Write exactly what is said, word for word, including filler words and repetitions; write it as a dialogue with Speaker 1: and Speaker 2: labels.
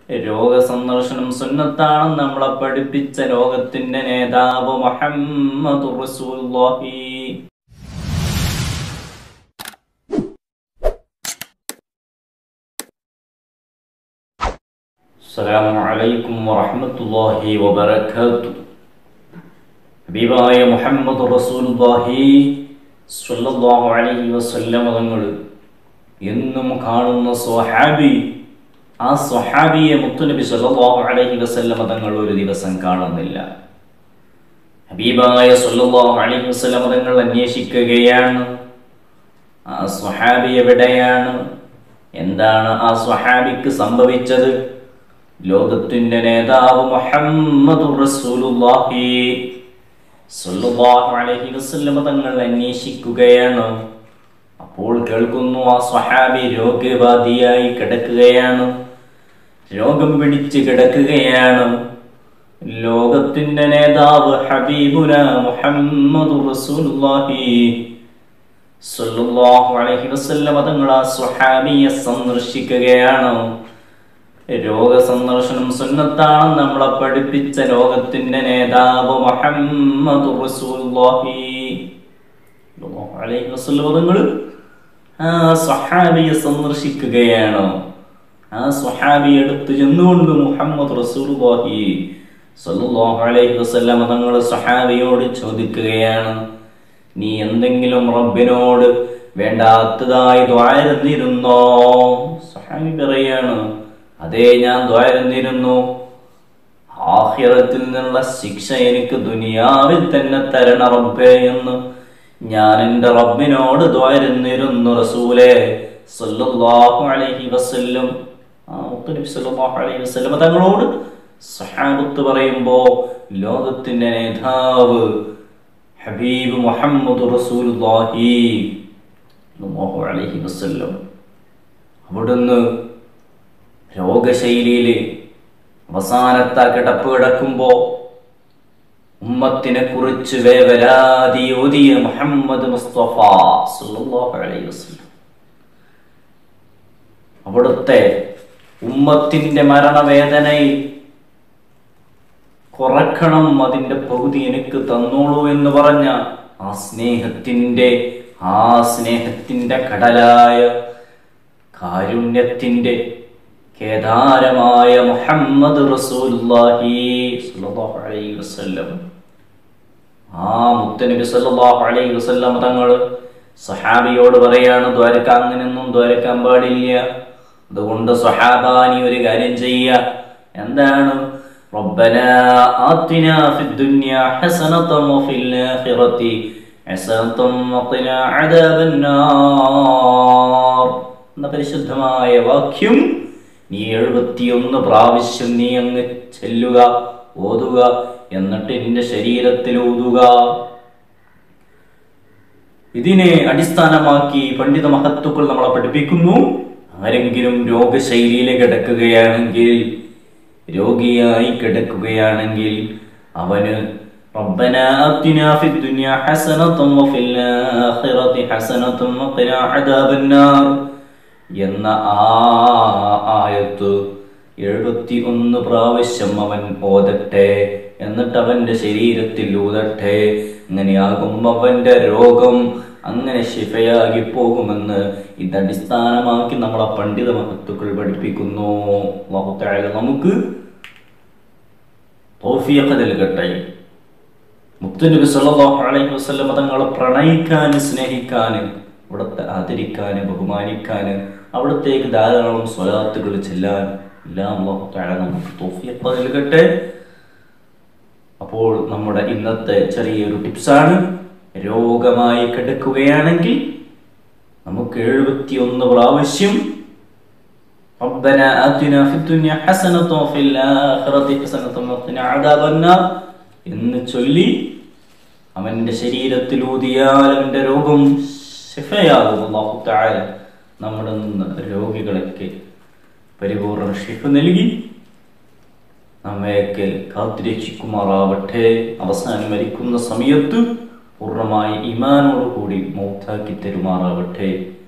Speaker 1: രോഗസന്ദർശനം സുന്നത്താണ് നമ്മളെ പഠിപ്പിച്ച ലോകത്തിന്റെ നേതാവ് മുഹമ്മദുർ റസൂലുള്ളാഹി. അസ്സലാമു അലൈക്കും വറഹ്മത്തുള്ളാഹി വബറകാതുഹു. ഹബീബായ മുഹമ്മദുർ റസൂലുള്ളാഹി സ്വല്ലല്ലാഹു അലൈഹി വസല്ലം തങ്ങൾ എന്നും കാണുന്ന സ്വഹാബി, ആ സ്വഹാബിയെ മുത്തുനബി സ്വല്ലല്ലാഹു അലൈഹി വസല്ലം തങ്ങൾ ഒരു ദിവസം കാണുന്നില്ല. ഹബീബായ സ്വല്ലല്ലാഹു അലൈഹി വസല്ലം തങ്ങൾ അന്വേഷിക്കുകയാണ്, ആ സ്വഹാബി എവിടെയാണ്, എന്താണ് ആ സ്വഹാബിക്ക് സംഭവിച്ചത്? ലോകത്തിന്റെ നേതാവ് മുഹമ്മദുർ റസൂലുള്ളാഹി സ്വല്ലല്ലാഹു അലൈഹി വസല്ലം തങ്ങൾ അന്വേഷിക്കുകയാണ്. അപ്പോൾ കേൾക്കുന്നു, ആ സ്വഹാബി രോഗബാധിയായി കിടക്കുകയാണ്, രോഗം പിടിച്ച് കിടക്കുകയാണ്. ലോകത്തിന്റെ നേതാവ് ഹബീബുന മുഹമ്മദുർ റസൂലുള്ളാഹി സ്വല്ലല്ലാഹു അലൈഹി വസല്ലം തങ്ങൾ ആ സ്വഹാബിയെ സന്ദർശിക്കുകയാണ്. രോഗസന്ദർശനം സുന്നത്താണ് നമ്മളെ പഠിപ്പിച്ച ലോകത്തിന്റെ നേതാവ് മുഹമ്മദുർ റസൂലുള്ളാഹി സ്വല്ലല്ലാഹു അലൈഹി വസല്ലം തങ്ങൾ ആ സ്വഹാബിയെ സന്ദർശിക്കുകയാണ്. ആ സ്വഹാബി അടുത്ത് ചെന്നുകൊണ്ട് മുഹമ്മദ് റസൂലുള്ളാഹി സ്വല്ലല്ലാഹു അലൈഹി വസല്ലം തങ്ങൾ സ്വഹാബിയോട് ചോദിക്കുകയാണ്, നീ എന്തെങ്കിലും റബ്ബിനോട് വേണ്ടാത്തതായി ദുആ ചെയ്തിരുന്നോ? സ്വഹാബി പറയാണ്, അതേ, ഞാൻ ദുആ ചെയ്തിരുന്നു. ആഖിറത്തിൽ നിന്നുള്ള ശിക്ഷ എനിക്ക് ദുനിയാവിൽ തന്നെ തരണ റബ്ബേ എന്ന് ഞാൻ എൻ്റെ റബ്ബിനോട് ദുആ ചെയ്തിരുന്നു റസൂലേ സ്വല്ലല്ലാഹു അലൈഹി വസല്ലം. ആ മുത്തുനബി സ്വല്ലല്ലാഹു അലൈഹി വസല്ലം തങ്ങളോട് സ്വഹാബത്ത് പറയുമ്പോ ലോകത്തിന്റെ നേതാവ് ഹബീബ് മുഹമ്മദ് റസൂലുള്ളാഹി സ്വല്ലല്ലാഹു അലൈഹി വസല്ലം അവിടുന്ന് രോഗശൈലിയില് അവസാനത്തെ കിടപ്പ് കിടക്കുമ്പോ ഉമ്മത്തിനെ കുറിച്ച് വേവലാതി ഓതിയ മുഹമ്മദ് മുസ്തഫ സ്വല്ലല്ലാഹു അലൈഹി വസല്ലം അവിടുത്തെ ഉമ്മത്തിന്റെ മരണവേദനയിൽ കുറക്കണം, അതിന്റെ പകുതി എനിക്ക് തന്നോളൂ എന്ന് പറഞ്ഞ ആ സ്നേഹത്തിന്റെ ആ സ്നേഹത്തിന്റെ കടലായ കാരുണ്യത്തിന്റെ കേദാരമായ മുഹമ്മദ് റസൂലുള്ളാഹി സ്വല്ലല്ലാഹു അലൈഹി വസല്ലം ആ മുത്തനബി സ്വല്ലല്ലാഹു അലൈഹി വസല്ലം തങ്ങൾ സ്വഹാബിയോട് പറയാണ്, ദ്വാരക്ക അങ്ങനെയൊന്നും ദ്വാരക്കാൻ പാടില്ല. അതുകൊണ്ട് സ്വഹാബാ, നീ ഒരു കാര്യം ചെയ്യുക. എന്താണ്? റബ്ബനാ ആതിനാ ഫിദ്ദുനിയാ ഹസനതൻ വഫിൽ ആഖിറതി ഹസനതൻ വഖിനാ അദാബന്നാർ എന്ന പരിശുദ്ധമായ വാക്യം നീ എഴുപത്തിയൊന്ന് പ്രാവശ്യം നീ അങ്ങ് ചെല്ലുക, ഓതുക, എന്നിട്ട് നിന്റെ ശരീരത്തിൽ ഊതുക. ഇതിനെ അടിസ്ഥാനമാക്കി പണ്ഡിത മഹത്തുക്കൾ നമ്മളെ പഠിപ്പിക്കുന്നു, ആരെങ്കിലും രോഗശൈലിയിൽ കിടക്കുകയാണെങ്കിൽ, രോഗിയായി കിടക്കുകയാണെങ്കിൽ അവന് റബ്ബനാ ആതിനാ ഫിദ്ദുനിയാ ഹസനതൻ വഫിൽ ആഖിറതി ഹസനതൻ വഖിനാ അദാബന്നാർ എന്ന ആ ആയത്ത് എഴുപത്തി ഒന്ന് പ്രാവശ്യം അവൻ ഓതട്ടെ, എന്നിട്ട് അവന്റെ ശരീരത്തിൽ ഊതട്ടെ. അങ്ങനെയാകും അവന്റെ രോഗം അങ്ങനെ ശിഫയാകി പോകുമെന്ന് ഇതടിസ്ഥാനമാക്കി നമ്മളെ പണ്ഡിത മഹത്തുക്കൾ പഠിപ്പിക്കുന്നു. അല്ലാഹു തആല നമുക്ക് തൗഫീഖ് നൽകട്ടെ. മുത്തുനബി സ്വല്ലല്ലാഹു അലൈഹി വസല്ലം തങ്ങളെ പ്രണയിക്കാൻ, സ്നേഹിക്കാൻ, അവിടുത്തെ ആദരിക്കാൻ, ബഹുമാനിക്കാൻ, അവിടത്തേക്ക് ധാരാളം സ്വലാത്തുകൾ ചെല്ലാൻ എല്ലാം അല്ലാഹു തആല നമുക്ക് തൗഫീഖ് നൽകട്ടെ. അപ്പോൾ നമ്മുടെ ഇന്നത്തെ ചെറിയൊരു ടിപ്സാണ്, രോഗമായി കിടക്കുകയാണെങ്കിൽ നമുക്ക് എഴുപത്തിയൊന്ന് പ്രാവശ്യം റബ്ബനാ ആതിനാ ഫിദ്ദുനിയാ ഹസനതൻ വഫിൽ ആഖിറതി ഹസനതൻ വഖിനാ അദാബന്നാർ എന്ന് ചൊല്ലി അവന്റെ ശരീരത്തിൽ ഊതിയാൽ അവന്റെ രോഗം ശിഫയാകും. അല്ലാഹു തആല നമ്മുടെ രോഗികളൊക്കെ പരിപൂർണ ശിഫ നൽകി നമ്മയൊക്കെ കാത്തുരക്ഷിക്കുമാറാവട്ടെ. അവസാനം മരിക്കുന്ന സമയത്ത് പൂർണ്ണമായി ഈമാനോട് കൂടി മൗത്താക്കി തരുമാറാവട്ടെ.